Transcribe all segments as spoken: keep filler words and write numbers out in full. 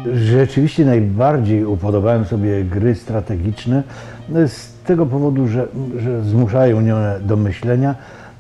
Rzeczywiście najbardziej upodobałem sobie gry strategiczne z tego powodu, że, że zmuszają mnie do myślenia.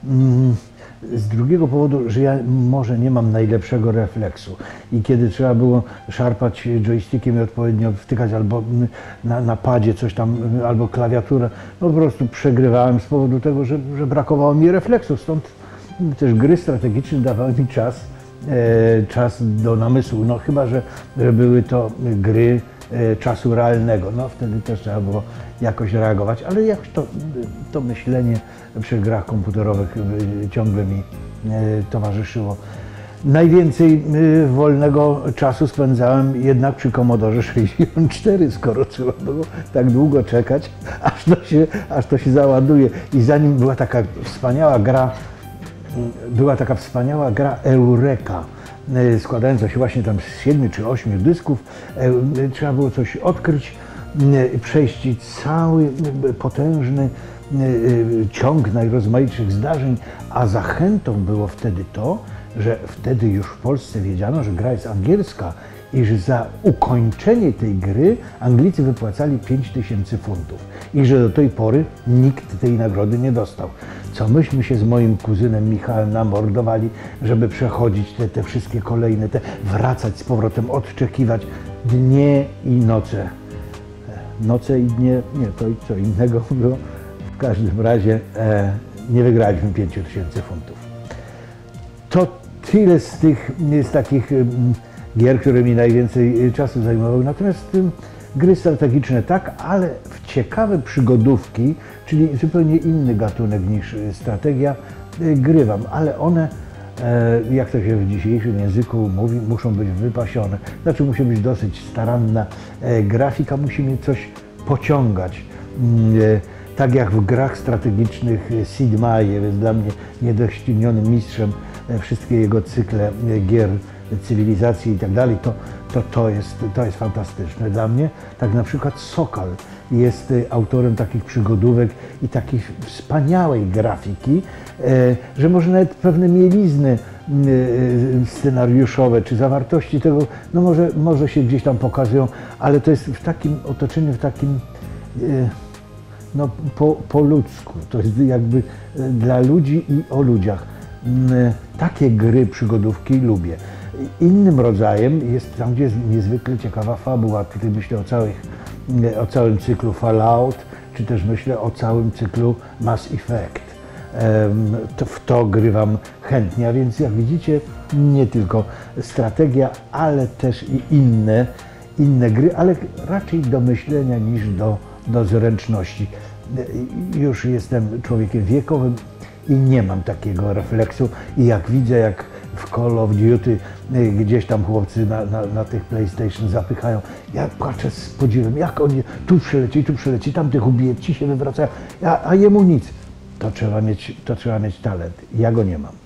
Z drugiego powodu, że ja może nie mam najlepszego refleksu i kiedy trzeba było szarpać joystickiem i odpowiednio wtykać albo na, na padzie coś tam, albo klawiaturę, no po prostu przegrywałem z powodu tego, że, że brakowało mi refleksu. Stąd też gry strategiczne dawały mi czas, e, czas do namysłu, no chyba, że, że były to gry e, czasu realnego, no wtedy też trzeba było jakoś reagować, ale jakoś to, to myślenie przy grach komputerowych ciągle mi towarzyszyło. Najwięcej wolnego czasu spędzałem jednak przy Commodore sześćdziesiąt cztery, skoro trzeba było tak długo czekać, aż to się, aż to się załaduje. I zanim była taka wspaniała gra, była taka wspaniała gra Eureka, składająca się właśnie tam z siedmiu czy ośmiu dysków, trzeba było coś odkryć, przejść cały potężny ciąg najrozmaitszych zdarzeń, a zachętą było wtedy to, że wtedy już w Polsce wiedziano, że gra jest angielska i że za ukończenie tej gry Anglicy wypłacali pięć tysięcy funtów i że do tej pory nikt tej nagrody nie dostał. Co myśmy się z moim kuzynem Michałem namordowali, żeby przechodzić te, te wszystkie kolejne, te wracać z powrotem, odczekiwać dnie i noce. Noce i dnie, nie, to i co innego było. W każdym razie e, nie wygraliśmy pięć tysięcy funtów. To tyle z tych, z takich um, gier, które mi najwięcej czasu zajmowały. Natomiast um, gry strategiczne tak, ale w ciekawe przygodówki, czyli zupełnie inny gatunek niż strategia, y, grywam, ale one, e, jak to się w dzisiejszym języku mówi, muszą być wypasione. Znaczy musi być dosyć staranna e, grafika, musi mnie coś pociągać. Y, Tak jak w grach strategicznych Sid Meier jest dla mnie niedoścignionym mistrzem, wszystkie jego cykle gier, cywilizacji i tak dalej, to, to, to, jest, to jest fantastyczne dla mnie. Tak na przykład Sokal jest autorem takich przygodówek i takiej wspaniałej grafiki, że może nawet pewne mielizny scenariuszowe czy zawartości tego, no może, może się gdzieś tam pokazują, ale to jest w takim otoczeniu, w takim no, po, po ludzku, to jest jakby dla ludzi i o ludziach. Takie gry, przygodówki lubię. Innym rodzajem jest tam, gdzie jest niezwykle ciekawa fabuła. Tutaj myślę o, całych, o całym cyklu Fallout, czy też myślę o całym cyklu Mass Effect. To, w to grywam chętnie, a więc jak widzicie, nie tylko strategia, ale też i inne, inne gry, ale raczej do myślenia niż do do zręczności. Już jestem człowiekiem wiekowym i nie mam takiego refleksu i jak widzę, jak w Call of Duty gdzieś tam chłopcy na, na, na tych PlayStation zapychają, ja płaczę z podziwem, jak oni tu przyleci, tu przyleci, tamtych ubije, ci się wywracają, a, a jemu nic. To trzeba mieć, to trzeba mieć talent. Ja go nie mam.